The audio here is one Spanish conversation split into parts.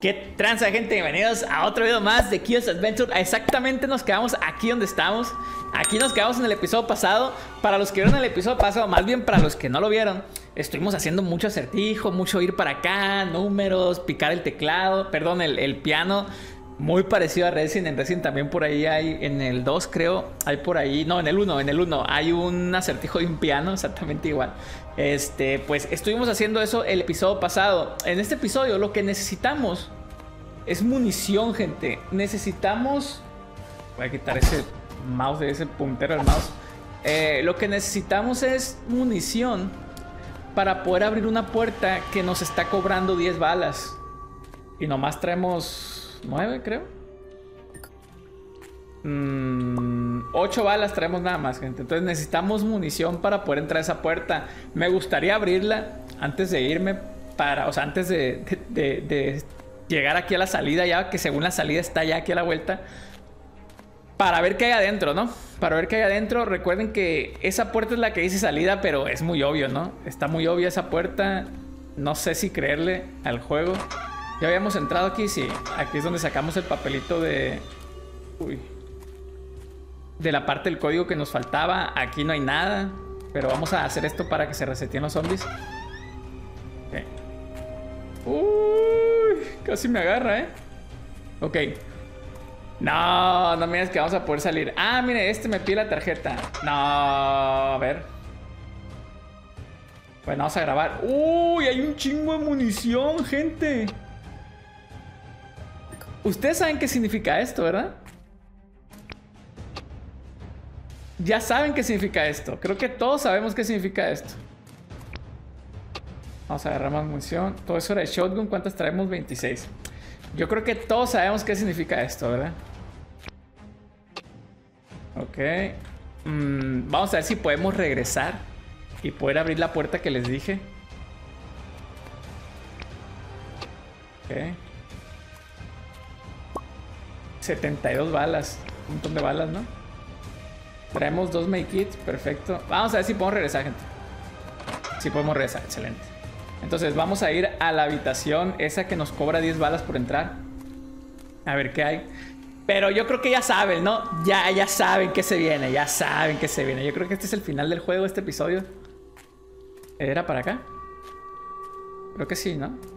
¿Qué tranza, gente? Bienvenidos a otro video más de Kio's Adventure. Exactamente nos quedamos aquí donde estamos. Aquí nos quedamos en el episodio pasado. Para los que vieron el episodio pasado, más bien para los que no lo vieron, estuvimos haciendo mucho acertijo, mucho ir para acá, números, picar el teclado, perdón, el piano. Muy parecido a Resident. En Resident también por ahí hay, en el 2 creo, hay por ahí, no, en el 1 hay un acertijo de un piano, exactamente igual. Pues estuvimos haciendo eso el episodio pasado. En este episodio lo que necesitamos es munición, gente. Necesitamos... Voy a quitar ese mouse, ese puntero del mouse. Lo que necesitamos es munición para poder abrir una puerta que nos está cobrando 10 balas. Y nomás traemos 9, creo. 8 balas traemos nada más, gente. Entonces necesitamos munición para poder entrar a esa puerta. Me gustaría abrirla antes de irme para... O sea, antes de llegar aquí a la salida, ya que según la salida está ya aquí a la vuelta, para ver qué hay adentro, ¿no? Para ver qué hay adentro. Recuerden que esa puerta es la que dice salida, pero es muy obvio, ¿no? Está muy obvia esa puerta. No sé si creerle al juego. Ya habíamos entrado aquí, sí. Aquí es donde sacamos el papelito de... Uy. De la parte del código que nos faltaba. Aquí no hay nada, pero vamos a hacer esto para que se reseteen los zombies. Ok. Uy, casi me agarra, ¿eh? Ok. No, no me digas que vamos a poder salir. Ah, mire, me pide la tarjeta. No, a ver. Bueno, vamos a grabar. Uy, hay un chingo de munición, gente. Ustedes saben qué significa esto, ¿verdad? Ya saben qué significa esto. Creo que todos sabemos qué significa esto. Vamos a agarrar más munición. Todo eso era de shotgun. ¿Cuántas traemos? 26. Yo creo que todos sabemos qué significa esto, ¿verdad? Ok. Vamos a ver si podemos regresar y poder abrir la puerta que les dije. Ok. 72 balas. Un montón de balas, ¿no? Traemos 2 make kits. Perfecto. Vamos a ver si podemos regresar, gente. Sí podemos regresar. Excelente. Entonces vamos a ir a la habitación esa que nos cobra 10 balas por entrar. A ver qué hay. Pero yo creo que ya saben, ¿no? Ya saben que se viene. Ya saben que se viene. Yo creo que este es el final del juego, este episodio. ¿Era para acá? Creo que sí, ¿no?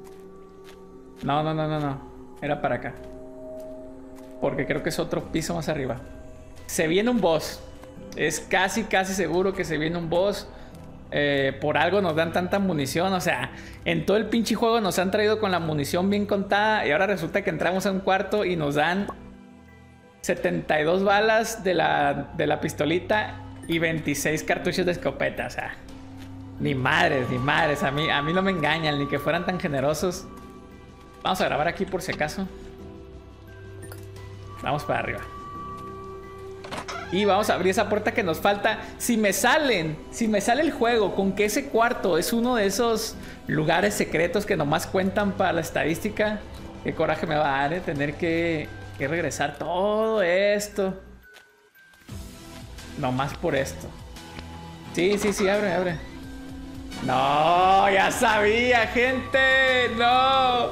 No. Era para acá. Porque creo que es otro piso más arriba. Se viene un boss. Es casi seguro que se viene un boss. Por algo nos dan tanta munición. O sea, en todo el pinche juego nos han traído con la munición bien contada. Y ahora resulta que entramos a un cuarto y nos dan 72 balas de la pistolita y 26 cartuchos de escopeta. O sea, ni madres. A mí no me engañan, ni que fueran tan generosos. Vamos a grabar aquí por si acaso. Vamos para arriba. Y vamos a abrir esa puerta que nos falta. Si me sale el juego con que ese cuarto es uno de esos lugares secretos que nomás cuentan para la estadística, qué coraje me va a dar, tener que regresar todo esto. Nomás por esto. Sí, abre. No, ya sabía, gente. No.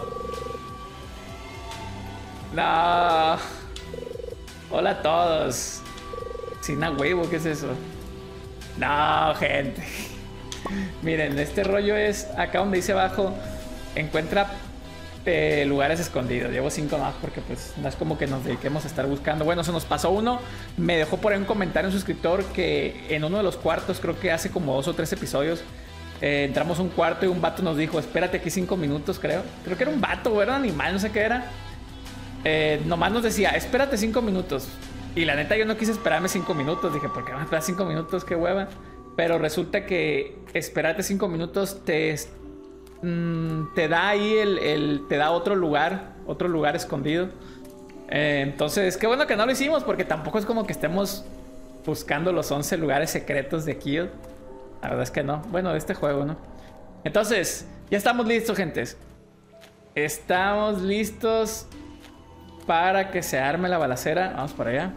Hola a todos. Sin a huevo, ¿qué es eso? No, gente. Miren, este rollo es acá donde dice abajo. Encuentra lugares escondidos. Llevo 5 más porque pues no es como que nos dediquemos a estar buscando. Bueno, se nos pasó uno. Me dejó por ahí un comentario un suscriptor que en uno de los cuartos, creo que hace como 2 o 3 episodios, entramos a un cuarto y un vato nos dijo, espérate aquí 5 minutos, creo. Creo que era un vato o era un animal, no sé qué era. Nomás nos decía, espérate 5 minutos. Y la neta yo no quise esperarme 5 minutos. Dije, ¿por qué me esperas 5 minutos? Qué hueva. Pero resulta que esperarte 5 minutos te da ahí te da otro lugar escondido. Entonces, qué bueno que no lo hicimos, porque tampoco es como que estemos buscando los 11 lugares secretos de Kill. La verdad es que no. Bueno, de este juego, ¿no? Entonces, ya estamos listos, gentes. Estamos listos para que se arme la balacera. Vamos para allá.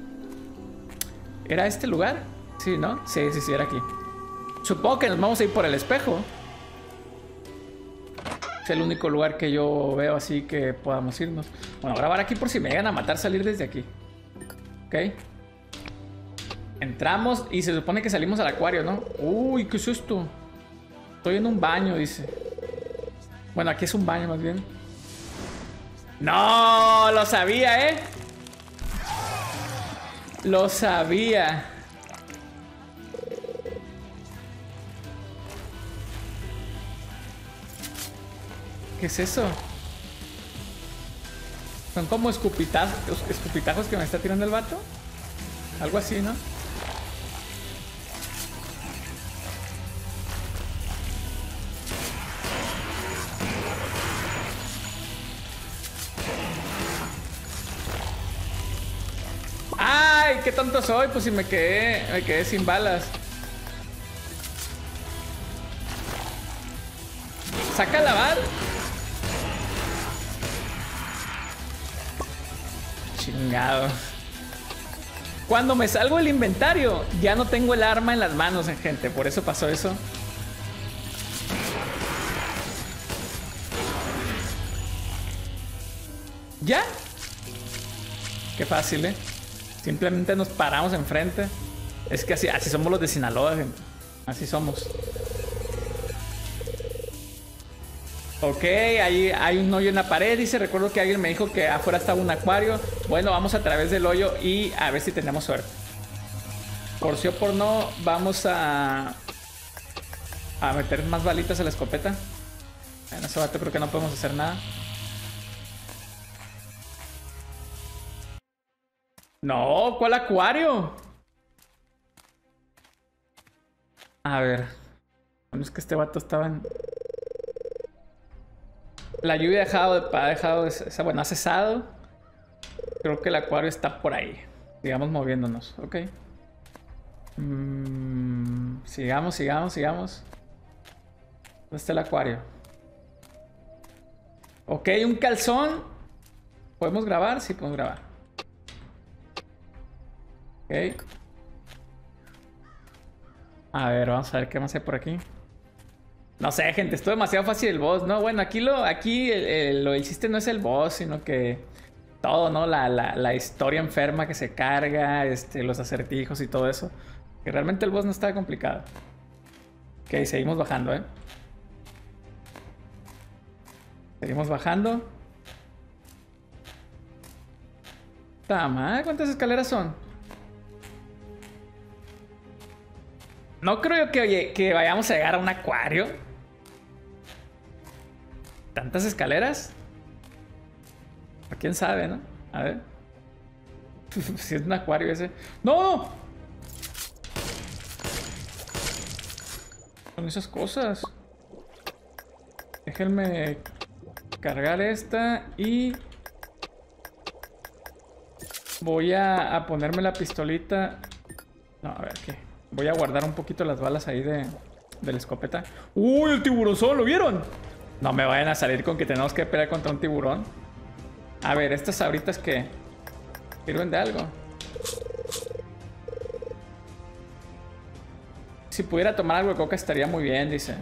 ¿Era este lugar? Sí, ¿no? Sí, era aquí. Supongo que nos vamos a ir por el espejo. Es el único lugar que yo veo así que podamos irnos. Bueno, grabar aquí por si me llegan a matar, salir desde aquí. Ok. Entramos y se supone que salimos al acuario, ¿no? Uy, ¿qué es esto? Estoy en un baño, dice. Bueno, aquí es un baño más bien. No, lo sabía, ¿eh? Lo sabía. ¿Qué es eso? Son como escupitajos que me está tirando el vato. Algo así, ¿no? ¡Ay! ¡Qué tonto soy! Pues si me quedé sin balas. ¡Saca la bala! Chingado. Cuando me salgo del inventario, ya no tengo el arma en las manos, gente. Por eso pasó eso. ¿Ya? Qué fácil, ¿eh? Simplemente nos paramos enfrente. Es que así somos los de Sinaloa, gente. Así somos. Ok, ahí hay un hoyo en la pared. Dice, recuerdo que alguien me dijo que afuera estaba un acuario. Bueno, vamos a través del hoyo y a ver si tenemos suerte. Por sí o por no, vamos a meter más balitas a la escopeta. En ese vato creo que no podemos hacer nada. No, ¿cuál acuario? A ver. Bueno, es que este vato estaba en... La lluvia ha dejado bueno, ha cesado. Creo que el acuario está por ahí. Sigamos moviéndonos, ok. Sigamos. ¿Dónde está el acuario? Ok, un calzón. ¿Podemos grabar? Sí, podemos grabar. Ok. A ver, vamos a ver qué más hay por aquí. No sé, gente, esto es demasiado fácil el boss, ¿no? Bueno, aquí el chiste no es el boss, sino que todo, ¿no? La historia enferma que se carga, los acertijos y todo eso. Que realmente el boss no está complicado. Ok, seguimos bajando, ¿eh? Seguimos bajando. Tama, ¿cuántas escaleras son? No creo que vayamos a llegar a un acuario. ¿Tantas escaleras? ¿Quién sabe, no? A ver. Si es un acuario ese. ¡No! Son esas cosas. Déjenme cargar esta y... voy a ponerme la pistolita. No, a ver, ¿qué? Voy a guardar un poquito las balas ahí de la escopeta. ¡Uy, el tiburón! ¿Lo vieron? No me vayan a salir con que tenemos que pelear contra un tiburón. A ver, estas sabritas que sirven de algo. Si pudiera tomar algo de coca estaría muy bien, dice.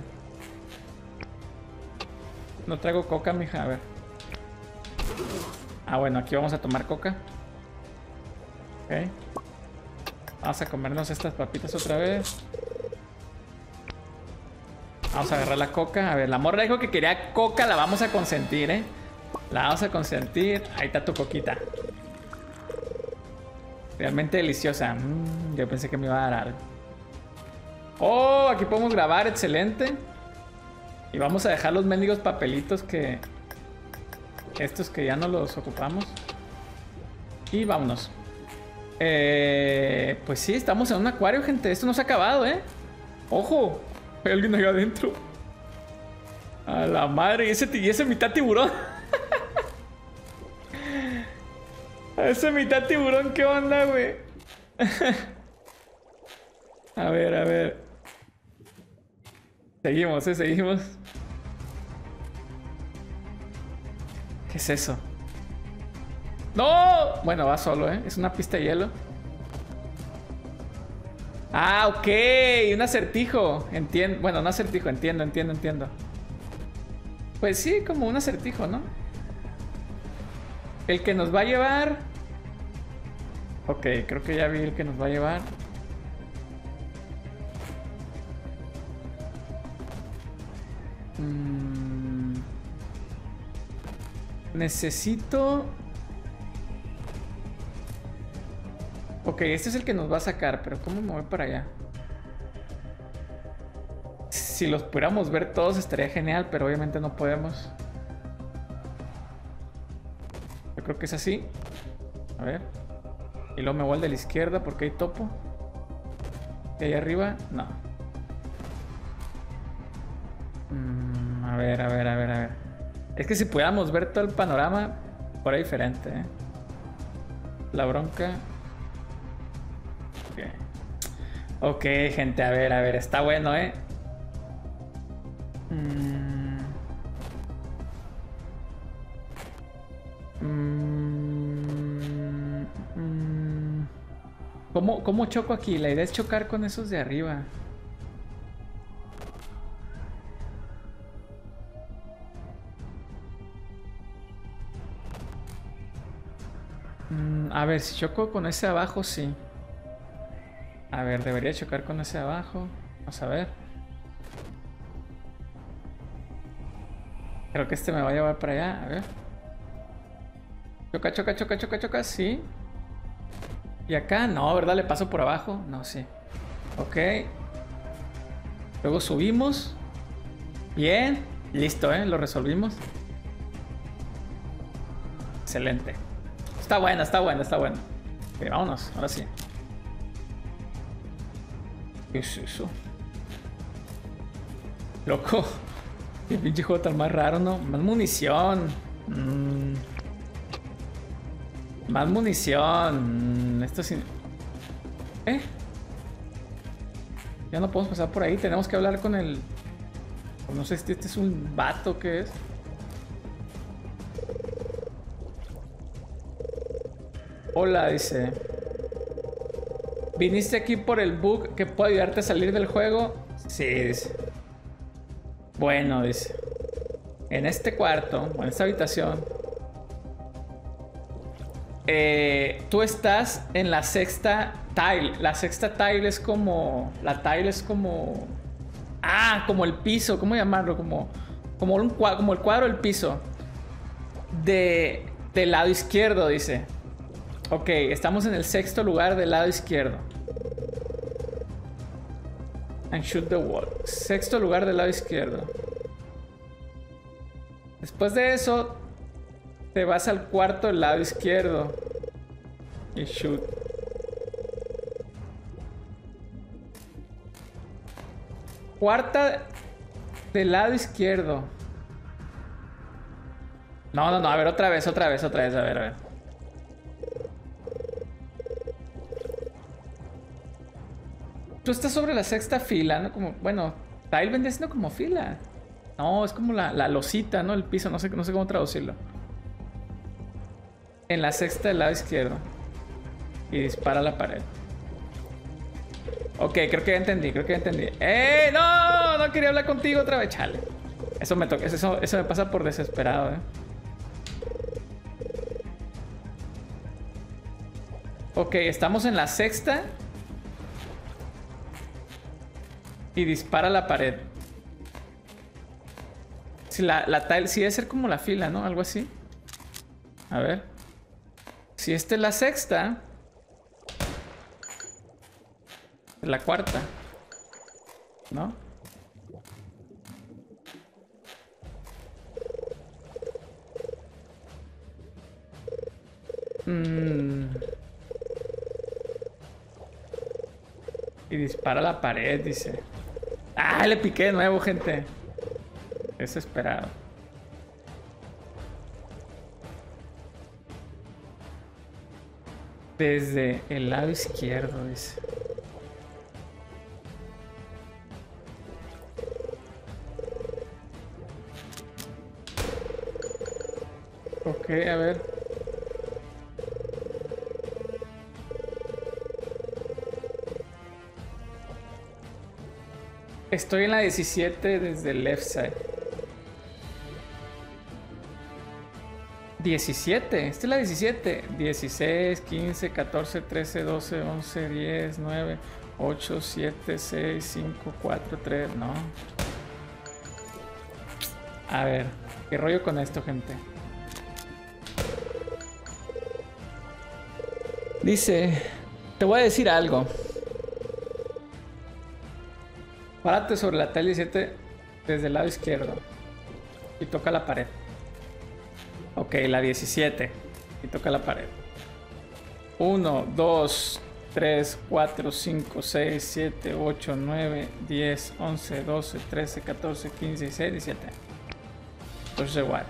No traigo coca, mija, a ver. Ah, bueno, aquí vamos a tomar coca. Ok. Vamos a comernos estas papitas otra vez. Vamos a agarrar la coca. A ver, la morra dijo que quería coca. La vamos a consentir, ¿eh? La vamos a consentir. Ahí está tu coquita. Realmente deliciosa. Yo pensé que me iba a dar algo. Oh, aquí podemos grabar. Excelente. Y vamos a dejar los mendigos papelitos que... estos que ya no los ocupamos. Y vámonos. Pues sí, estamos en un acuario, gente. Esto no se ha acabado, ¿eh? ¡Ojo! Hay alguien ahí adentro. A la madre. Y ese mitad tiburón. Ese mitad tiburón, ¿qué onda, güey? A ver. Seguimos, seguimos. ¿Qué es eso? ¡No! Bueno, va solo, ¿eh? Es una pista de hielo. Ah, ok. Un acertijo. Entiendo. Bueno, no acertijo. Entiendo. Pues sí, como un acertijo, ¿no? El que nos va a llevar... Ok, creo que ya vi el que nos va a llevar. Necesito... Ok, este es el que nos va a sacar, pero ¿cómo me voy para allá? Si los pudiéramos ver todos estaría genial, pero obviamente no podemos. Yo creo que es así. A ver. Y luego me voy al de la izquierda porque hay topo. Y ahí arriba, no. A ver, a ver, a ver, a ver. Es que si pudiéramos ver todo el panorama, fuera diferente, ¿eh? La bronca. Ok, gente, a ver, está bueno, ¿eh? ¿Cómo choco aquí? La idea es chocar con esos de arriba. A ver, si choco con ese abajo, sí. A ver, debería chocar con ese abajo. Vamos a ver. Creo que este me va a llevar para allá. A ver. Choca, choca, choca, choca, choca. Sí. Y acá, no, ¿verdad? Le paso por abajo. No, sí. Ok. Luego subimos. Bien. Listo, ¿eh? Lo resolvimos. Excelente. Está buena, está buena, está buena. Ok, vámonos. Ahora sí. ¿Qué es eso? Loco. Qué pinche juego tan más raro, ¿no? Más munición. Más munición. Esto sí. Ya no podemos pasar por ahí. Tenemos que hablar con el... No sé si este es un vato, ¿qué es? Hola, dice. ¿Viniste aquí por el bug que puede ayudarte a salir del juego? Sí, dice. Bueno, dice. En este cuarto, o en esta habitación, tú estás en la sexta tile. La sexta tile es como... La tile es como... Ah, como el piso, ¿cómo llamarlo? Como el cuadro del piso. Del lado izquierdo, dice. Ok, estamos en el sexto lugar del lado izquierdo. And shoot the wall. Sexto lugar del lado izquierdo. Después de eso, te vas al cuarto del lado izquierdo. Y shoot. Cuarta del lado izquierdo. No, a ver, otra vez, a ver. Tú estás sobre la sexta fila, ¿no? Como, bueno, tile vendría siendo como fila. No, es como la losita, ¿no? El piso, no sé cómo traducirlo. En la sexta del lado izquierdo. Y dispara a la pared. Ok, creo que ya entendí, ¡Eh! ¡No! No quería hablar contigo otra vez, chale. Eso me toca, eso me pasa por desesperado, ¿eh? Ok, estamos en la sexta. Y dispara a la pared. Si la tile, sí debe ser como la fila, ¿no? Algo así. A ver. Si esta es la sexta. Es la cuarta. ¿No? Y dispara a la pared, dice. ¡Ah! Le piqué de nuevo, gente. Desesperado. Desde el lado izquierdo, dice. Ok, a ver. Estoy en la 17 desde el left side. 17. Esta es la 17. 16, 15, 14, 13, 12, 11, 10, 9, 8, 7, 6, 5, 4, 3. No. A ver. ¿Qué rollo con esto, gente? Dice... Te voy a decir algo. Párate sobre la tele 17 desde el lado izquierdo. Y toca la pared. Ok, la 17. Y toca la pared. 1, 2, 3, 4, 5, 6, 7, 8, 9, 10, 11, 12, 13, 14, 15, 16, 17. Entonces igual.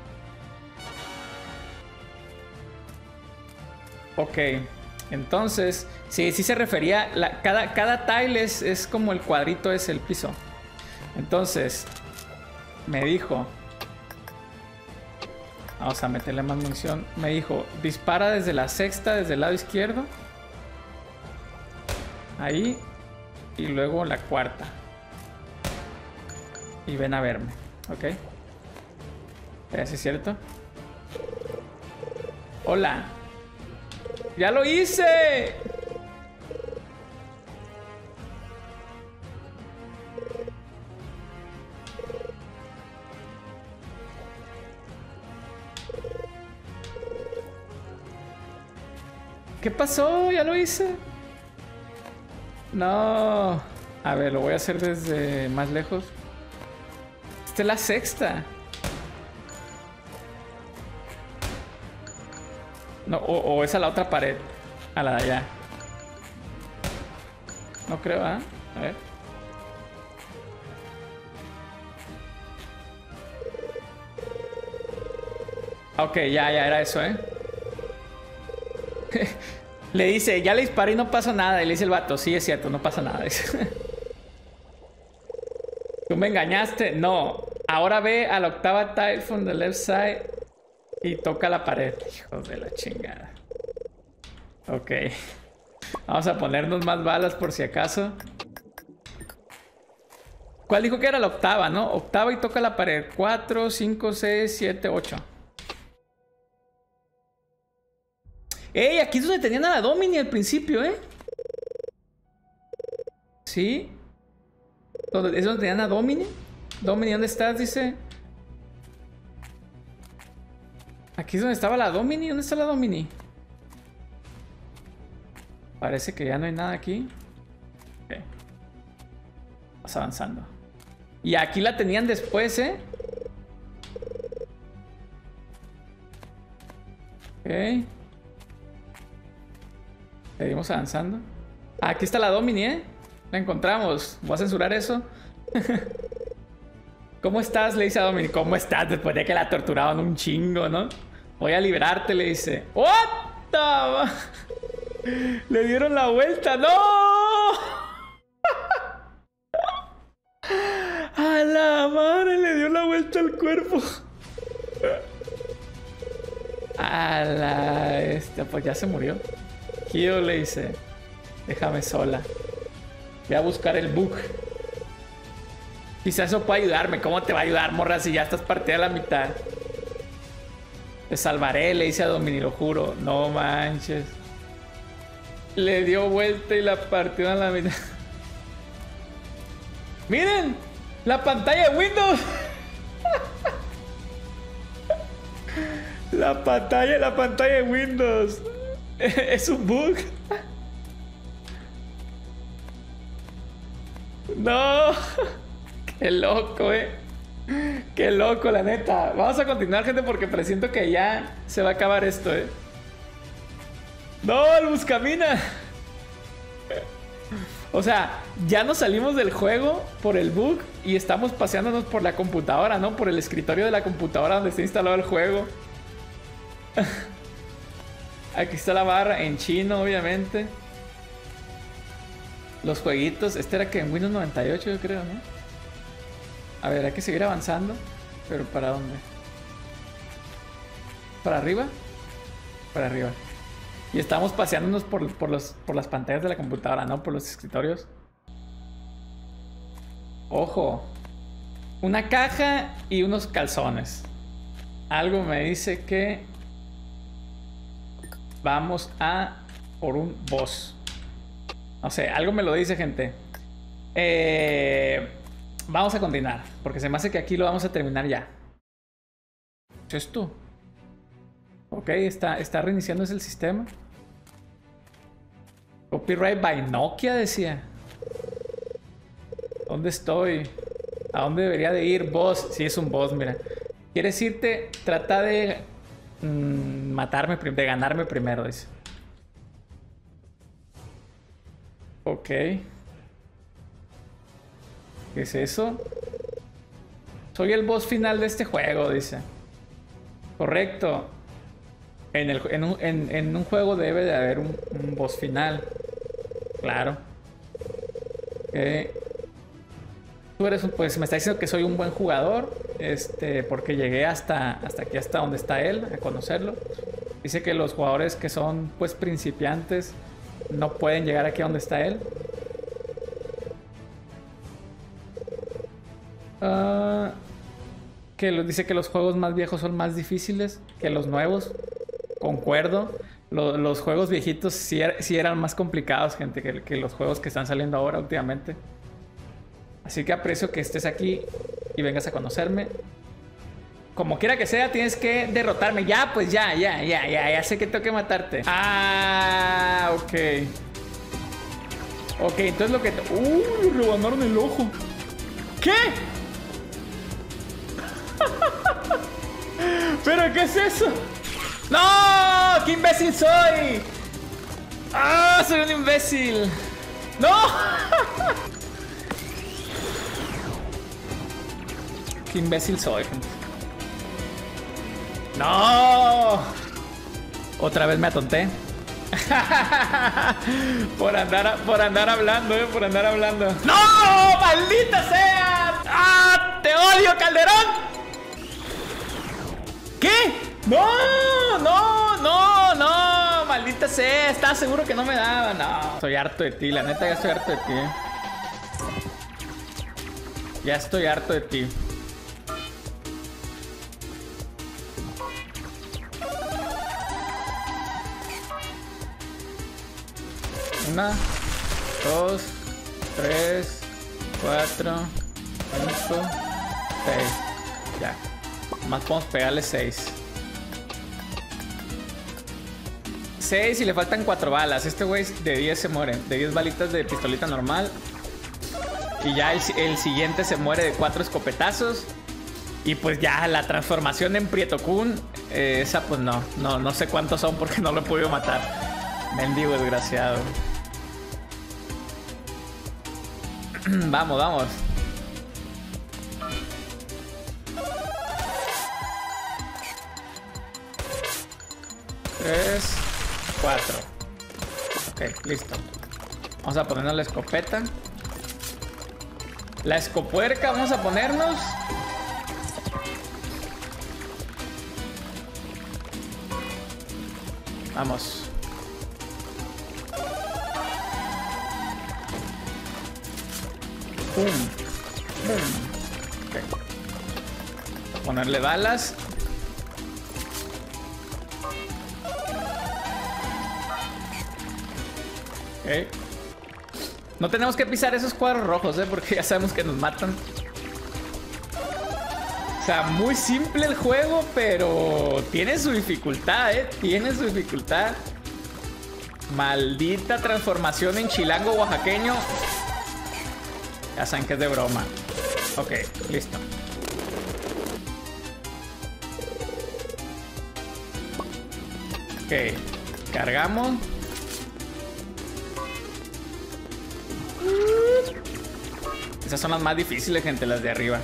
Ok. Entonces, sí se refería... Cada tile es como el cuadrito es el piso. Entonces, me dijo... Vamos a meterle más munición. Me dijo, dispara desde la sexta, desde el lado izquierdo. Ahí. Y luego la cuarta. Y ven a verme. Ok. ¿Es cierto? Hola. ¡Ya lo hice! ¿Qué pasó? ¿Ya lo hice? No. A ver, lo voy a hacer desde más lejos. Esta es la sexta. No, o es a la otra pared. A la de allá. No creo, ¿ah? A ver. Ok, ya era eso, ¿eh? Le dice, ya le disparé y no pasa nada. Y le dice el vato, sí, es cierto, no pasa nada. ¿Tú me engañaste? No. Ahora ve a la octava tile from the left side y toca la pared. Hijo de la chingada. Ok. Vamos a ponernos más balas por si acaso. ¿Cuál dijo que era la octava, no? Octava y toca la pared. 4, 5, 6, 7, 8. ¡Ey! Aquí es donde tenían a la Domini al principio, ¿eh? ¿Sí? ¿Es donde tenían a Domini? Domini, ¿dónde estás? Dice. Aquí es donde estaba la Domini. ¿Dónde está la Domini? Parece que ya no hay nada aquí. Ok. Vas avanzando. Y aquí la tenían después, ¿eh? Ok. Seguimos avanzando. Ah, aquí está la Domini, ¿eh? La encontramos. Voy a censurar eso. ¿Cómo estás? Le dice a Domini. ¿Cómo estás? Después de que la torturaban un chingo, ¿no? Voy a liberarte, le dice. ¡What the... Le dieron la vuelta. ¡No! A la madre le dio la vuelta al cuerpo. A la... pues ya se murió. Kyo le dice, déjame sola. Voy a buscar el bug. Quizás eso pueda ayudarme. ¿Cómo te va a ayudar, morra, si ya estás partida a la mitad? Te salvaré, le dice a Domini, lo juro. No manches. Le dio vuelta y la partió a la mitad. ¡Miren! ¡La pantalla de Windows! La pantalla de Windows. Es un bug. No. Qué loco, Qué loco, la neta. Vamos a continuar, gente, porque presiento que ya se va a acabar esto, No, el buscamina. O sea, ya nos salimos del juego por el bug y estamos paseándonos por la computadora, ¿no? Por el escritorio de la computadora donde está instalado el juego. Aquí está la barra en chino, obviamente. Los jueguitos. Este era que en Windows 98, yo creo, ¿no? A ver, hay que seguir avanzando. ¿Pero para dónde? ¿Para arriba? Para arriba. Y estamos paseándonos por las pantallas de la computadora, ¿no? Por los escritorios. Ojo. Una caja y unos calzones. Algo me dice que vamos a por un boss. No sé, algo me lo dice, gente. Vamos a continuar, porque se me hace que aquí lo vamos a terminar ya. ¿Qué es esto? Ok, está reiniciándose el sistema. Copyright by Nokia, decía. ¿Dónde estoy? ¿A dónde debería de ir? Boss. Sí, es un boss, mira. ¿Quieres irte? Trata de matarme, de ganarme primero, dice. Ok. ¿Qué es eso? Soy el boss final de este juego, dice. Correcto. En un juego debe de haber un boss final. Claro. Tú eres pues me está diciendo que soy un buen jugador. Porque llegué hasta aquí, hasta donde está él, a conocerlo. Dice que los jugadores que son pues principiantes no pueden llegar aquí a donde está él. Dice que los juegos más viejos son más difíciles que los nuevos. Concuerdo. Los juegos viejitos sí eran más complicados, gente, que los juegos que están saliendo ahora últimamente. Así que aprecio que estés aquí y vengas a conocerme. Como quiera que sea, tienes que derrotarme. Ya, pues ya sé que tengo que matarte. Ah, ok. Ok, entonces lo que... ¡Uy! Rebanaron el ojo. ¿Qué? ¿Pero qué es eso? ¡No! ¡Qué imbécil soy! ¡Ah! ¡Soy un imbécil! ¡No! ¡Qué imbécil soy, gente! ¡No! Otra vez me atonté. por andar hablando, por andar hablando. ¡No! ¡Maldita sea! ¡Ah! ¡Te odio, Calderón! ¿Qué? ¡No! Maldita sea, estaba seguro que no me daba. No, estoy harto de ti, la neta ya estoy harto de ti. Ya estoy harto de ti. Una, 2, 3, 4, 5, 6. Ya. Más podemos pegarle 6. 6 y le faltan 4 balas. Este güey de 10 se muere. De 10 balitas de pistolita normal. Y ya el siguiente se muere de 4 escopetazos. Y pues ya la transformación en Prieto Kun. Esa pues no sé cuántos son porque no lo he podido matar. Mendigo desgraciado. Vamos. 3, 4. Ok, listo. Vamos a ponernos la escopeta. La escopuerca vamos a ponernos. Vamos. Pum. Okay. Voy a ponerle balas. Okay. No tenemos que pisar esos cuadros rojos, porque ya sabemos que nos matan. O sea, muy simple el juego, pero tiene su dificultad, tiene su dificultad. Maldita transformación en chilango oaxaqueño. Ya saben que es de broma. Ok, listo. Ok, cargamos. Esas son las más difíciles, gente, las de arriba.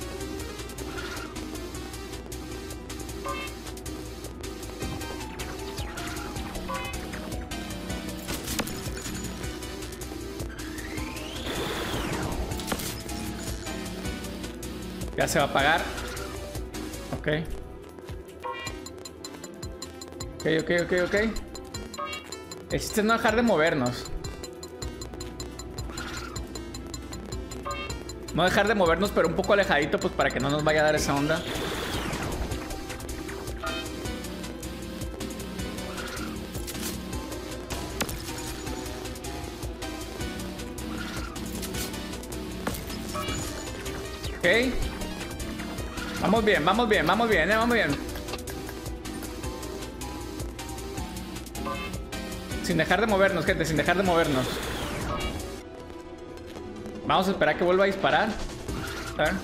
Ya se va a apagar. Ok. Ok. El chiste es no dejar de movernos. No dejar de movernos, pero un poco alejadito, pues para que no nos vaya a dar esa onda. Vamos bien, vamos bien, vamos bien, vamos bien. Sin dejar de movernos, gente, sin dejar de movernos. Vamos a esperar que vuelva a disparar. A ver.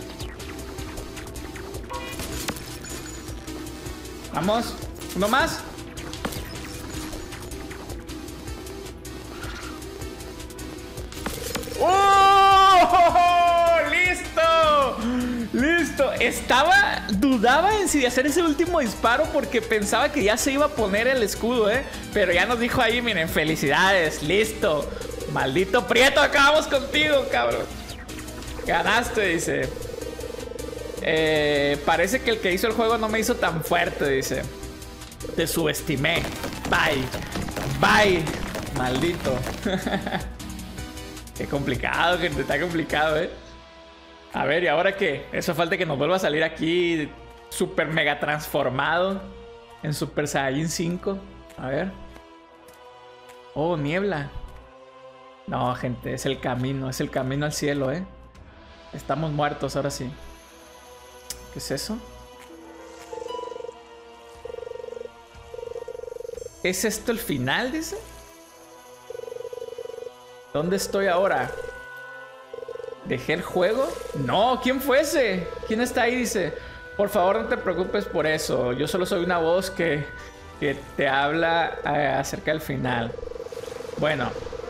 Vamos. Uno más. ¡Oh! ¡Listo! ¡Listo! Dudaba en si hacer ese último disparo porque pensaba que ya se iba a poner el escudo, ¿eh? Pero ya nos dijo ahí, miren, felicidades, listo. Maldito Prieto, acabamos contigo, cabrón. Ganaste, dice. Parece que el que hizo el juego no me hizo tan fuerte, dice. Te subestimé. Bye. Bye. Maldito. Qué complicado, gente. Está complicado, ¿eh? A ver, ¿y ahora qué? Eso falta que nos vuelva a salir aquí super mega transformado en Super Saiyajin 5. A ver. Oh, niebla. No, gente, es el camino al cielo, ¿eh? Estamos muertos ahora sí. ¿Qué es eso? ¿Es esto el final, dice? ¿Dónde estoy ahora? ¿Dejé el juego? No, ¿quién fue ese? ¿Quién está ahí? Dice, por favor no te preocupes por eso. Yo solo soy una voz que te habla acerca del final. Bueno.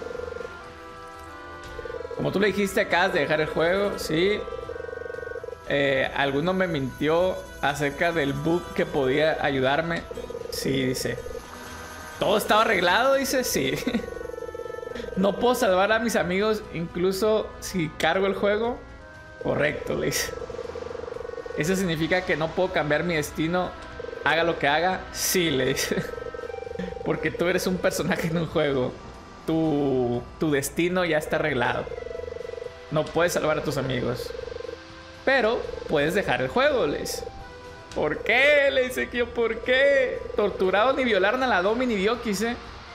Como tú le dijiste, acabas de dejar el juego, sí. Alguno me mintió acerca del bug que podía ayudarme. Sí, dice. ¿Todo estaba arreglado? Dice, sí. No puedo salvar a mis amigos incluso si cargo el juego. Correcto, le dice. Eso significa que no puedo cambiar mi destino. Haga lo que haga. Sí, le dice. Porque tú eres un personaje en un juego. Tu destino ya está arreglado. No puedes salvar a tus amigos. Pero puedes dejar el juego, le dice. ¿Por qué? Le dice que yo, ¿por qué? Torturaron y violaron a la Domi ni Diokis,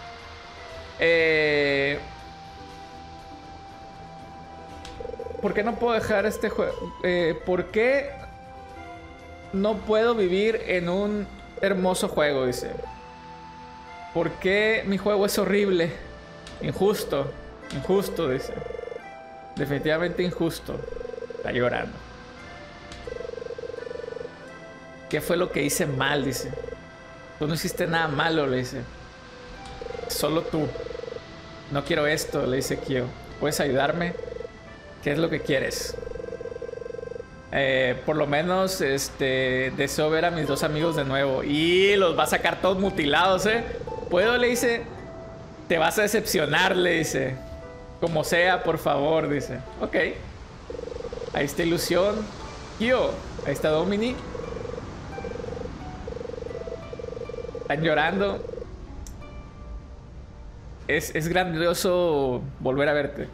¿Por qué no puedo dejar este juego? ¿Por qué no puedo vivir en un hermoso juego? Dice. ¿Por qué mi juego es horrible? Injusto. Injusto, dice. Definitivamente injusto. Está llorando. ¿Qué fue lo que hice mal? Dice. Tú no hiciste nada malo, le dice. Solo tú. No quiero esto, le dice Kyo. ¿Puedes ayudarme? ¿Qué es lo que quieres? Por lo menos deseo ver a mis dos amigos de nuevo. Y los va a sacar todos mutilados, ¿Puedo? Le dice. Te vas a decepcionar, le dice. Como sea, por favor, dice. Ok. Ahí está Ilusión. Kyo. Ahí está Domini. Están llorando. Es grandioso volver a verte.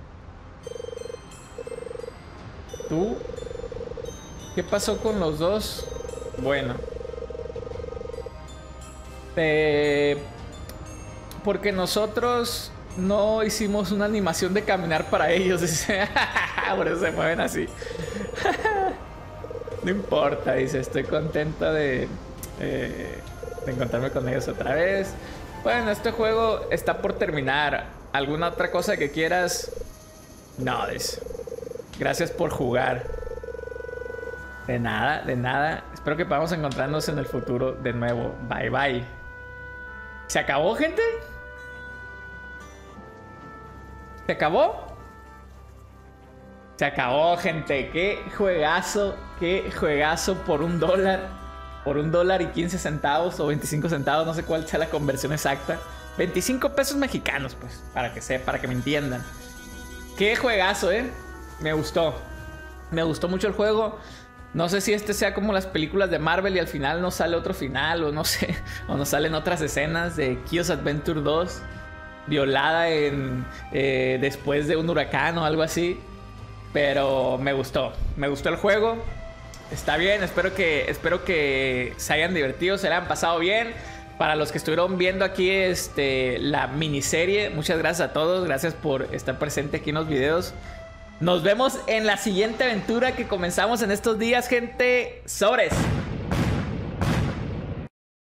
¿Tú? ¿Qué pasó con los dos? Bueno. Porque nosotros no hicimos una animación de caminar para ellos. Dice. Por eso se mueven así. No importa, dice. Estoy contenta de encontrarme con ellos otra vez. Bueno, este juego está por terminar. ¿Alguna otra cosa que quieras? No, dice. Gracias por jugar. De nada, de nada. Espero que podamos encontrarnos en el futuro de nuevo. Bye, bye. ¿Se acabó, gente? ¿Se acabó? Se acabó, gente. Qué juegazo por $1. Por $1.15 o 25 centavos. No sé cuál sea la conversión exacta. 25 pesos mexicanos, pues. Para que me entiendan. Qué juegazo, Me gustó. Me gustó mucho el juego. No sé si este sea como las películas de Marvel y al final no sale otro final. O no sé. O no salen otras escenas de Kyo's Adventure 2. Violada después de un huracán o algo así. Pero me gustó. Me gustó el juego. Está bien, espero que se hayan divertido, se la hayan pasado bien. Para los que estuvieron viendo aquí la miniserie, muchas gracias a todos. Gracias por estar presente aquí en los videos. Nos vemos en la siguiente aventura que comenzamos en estos días, gente. Sobres.